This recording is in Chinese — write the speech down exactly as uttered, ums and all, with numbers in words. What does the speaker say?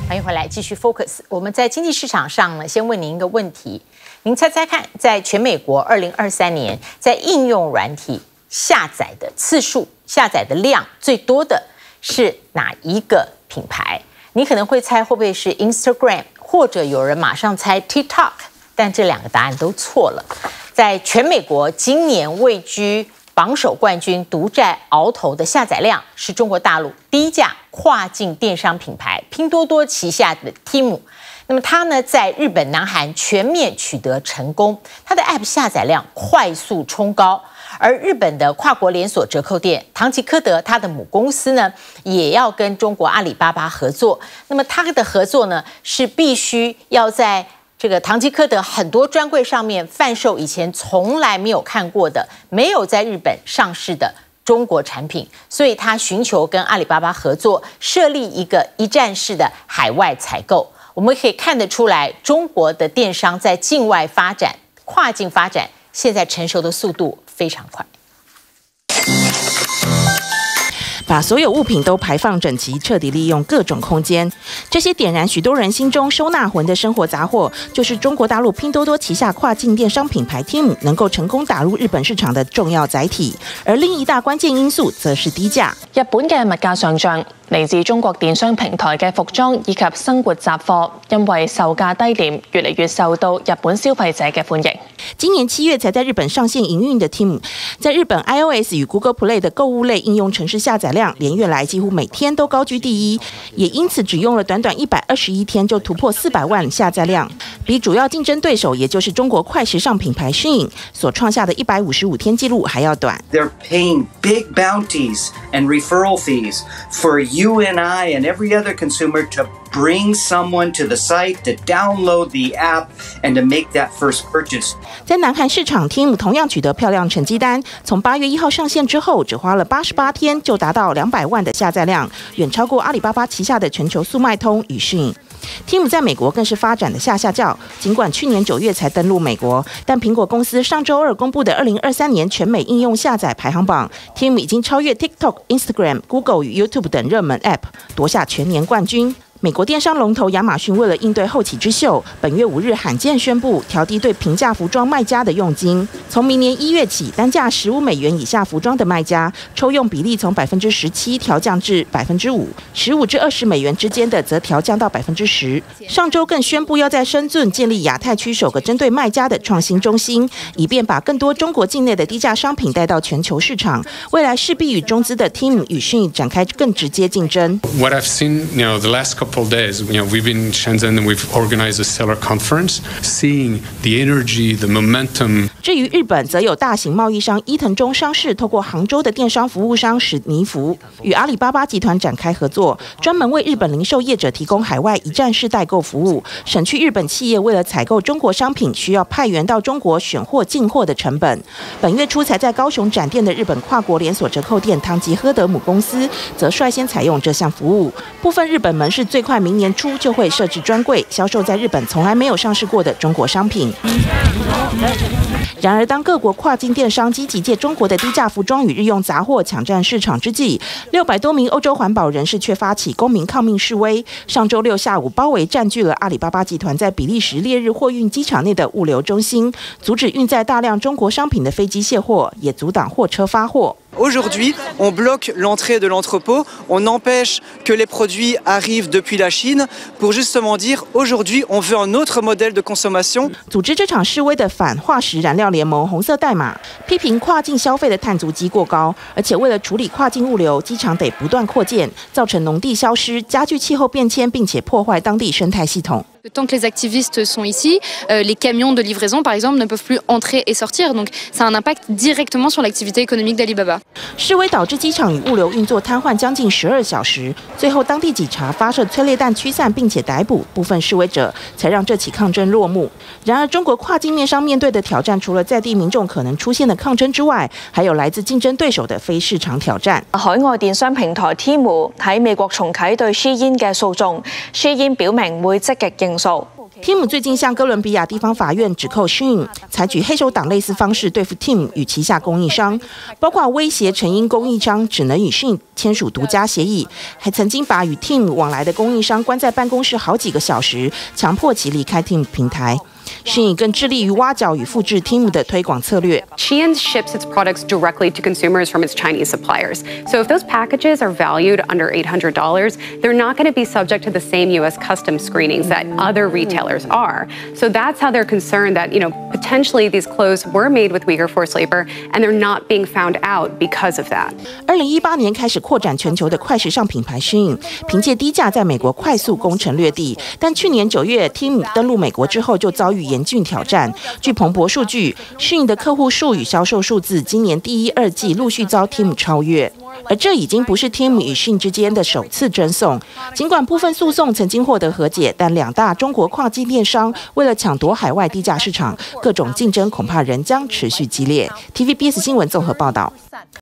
欢迎回来，继续 focus。我们在经济市场上呢，先问您一个问题，您猜猜看，在全美国二零二三年，在应用软体下载的次数、下载的量最多的是哪一个品牌？你可能会猜会不会是 Instagram， 或者有人马上猜 TikTok， 但这两个答案都错了。在全美国，今年位居榜首冠军、独占鳌头的下载量是中国大陆第一家跨境电商品牌拼多多旗下的 Temu。那么它呢，在日本、南韩全面取得成功，它的 App 下载量快速冲高。而日本的跨国连锁折扣店唐吉诃德，它的母公司呢，也要跟中国阿里巴巴合作。那么它的合作呢，是必须要在这个唐吉诃德很多专柜上面贩售以前从来没有看过的、没有在日本上市的中国产品，所以他寻求跟阿里巴巴合作，设立一个一站式的海外采购。我们可以看得出来，中国的电商在境外发展、跨境发展，现在成熟的速度非常快。 把所有物品都排放整齐，彻底利用各种空间。这些点燃许多人心中收纳魂的生活杂货，就是中国大陆拼多多旗下跨境電商品牌 Temu 能夠成功打入日本市場的重要載體。而另一大關鍵因素則是低價。 日本嘅物價上漲，嚟自中國電商平台嘅服裝以及生活雜貨，因為售價低廉，越嚟越受到日本消費者嘅歡迎。 今年七月才在日本上線營運的 Temu， 在日本 iOS 與 Google Play 的購物類應用程式下載量連月來幾乎每天都高居第一，也因此只用了短短一百二十一天就突破四百萬下載量，比主要競爭對手也就是中國快時尚品牌 Shein 所創下的一百五十五天紀錄還要短。 They're paying big bounties and referral fees for you and I and every other consumer to bring someone to the site, to download the app, and to make that first purchase. 在南韩市場 ，Temu 同樣取得漂亮成績單。從八月一號上線之後，只花了八十八天就達到兩百萬的下載量，遠超過阿里巴巴旗下的全球速賣通與Shein。Temu 在美國更是發展的下下叫，儘管去年九月才登陸美國，但蘋果公司上週二公布的二零二三年全美應用下載排行榜 ，Temu 已經超越 TikTok、Instagram、Google 與 YouTube 等熱門 App， 奪下全年冠軍。美國電商龍頭亞馬遜為了應對後起之秀，本月五日罕見宣布調低對平價服裝賣家的佣金。從明年一月起，單價十五美元以下服裝的賣家，抽佣比例從百分之十七調降至百分之五，十五至二十美元之間的則調降到百分之十。上週更宣布要在深圳建立亞太區首個針對賣家的創新中心，以便把更多中國境內的低價商品帶到全球市場。未來勢必與中資的 Temu 與Shein展開更直接競爭。 What I've seen, you know, the last couple days, you know, we've been in Shenzhen and we've organized a seller conference, seeing the energy, the momentum. 至於日本，則有大型貿易商伊藤忠商事透過杭州的電商服務商史尼服，與阿里巴巴集團展開合作，專門為日本零售業者提供海外一站式代購服務，省去日本企業為了採購中國商品需要派員到中國選貨進貨的成本。本月初才在高雄展店的日本跨國連鎖折扣店唐吉訶德母公司，則率先採用這項服務。部分日本門市最快明年初就會設置專櫃，銷售在日本從來沒有上市過的中國商品。然而，當各國跨境電商積極借中國的低價服裝與日用雜貨搶佔市場之際，六百多名歐洲環保人士卻發起公民抗命示威。上週六下午，包圍佔據了阿里巴巴集團在比利時烈日貨運機場內的物流中心，阻止運載大量中國商品的飛機卸貨，也阻擋貨車發貨。 Aujourd'hui, on bloque l'entrée de l'entrepôt, on empêche que les produits arrivent depuis la Chine pour justement dire aujourd'hui on veut un autre modèle de consommation. 組織這場示威的反化石燃料聯盟紅色代碼批評跨境消費的碳足跡過高，而且為了處理跨境物流，機場得不斷擴建，造成農地消失，加劇氣候變遷，並且破壞當地生態系統。 Tant que les activistes sont ici, euh, les camions de livraison, par exemple, ne peuvent plus entrer et sortir. Donc, ça a un impact directement sur l'activité économique d'Alibaba. 示威導致機場與物流運作癱瘓將近十二小時，最後當地警察發射催淚彈驅散，並且逮捕部分示威者，才讓這起抗爭落幕。然而，中國跨境電商面對的挑戰，除了在地民眾可能出現的抗爭之外，還有來自競爭對手的非市場挑戰。 海外電商平台 Temu 喺美國重啟對 Shein 嘅訴訟 ，Shein 表明會積極應訴。 Tim 最近向哥伦比亚地方法院指控 Shein 采取黑手党类似方式对付 Tim 与旗下供应商，包括威胁成因供应商只能与 Shein 签署独家协议，还曾经把与 Tim 往来的供应商关在办公室好几个小时，强迫其离开 Tim 平台。Shein 更致力于挖角与复制 Tim 的推广策略。 Shein ships its products directly to consumers from its Chinese suppliers. So if those packages are valued under eight hundred dollars, they're not going to be subject to the same U S customs screenings that other retailers are. So that's how they're concerned that, you know, potentially these clothes were made with Uyghur forced labor and they're not being found out because of that. 二零一八年开始扩展全球的快时尚品牌 Shein， 凭借低价在美国快速攻城略地，但去年九月 Tim 登陆美国之后就遭遇严峻挑战。据彭博数据 ，Shein 的客户数与销售数字今年第一、二季陆续遭 Tim 超越，而这已经不是 Tim 与 Shein 之间的首次争讼。尽管部分诉讼曾经获得和解，但两大中国跨境电商为了抢夺海外低价市场，各种竞争恐怕仍将持续激烈。T V B S 新闻综合报道。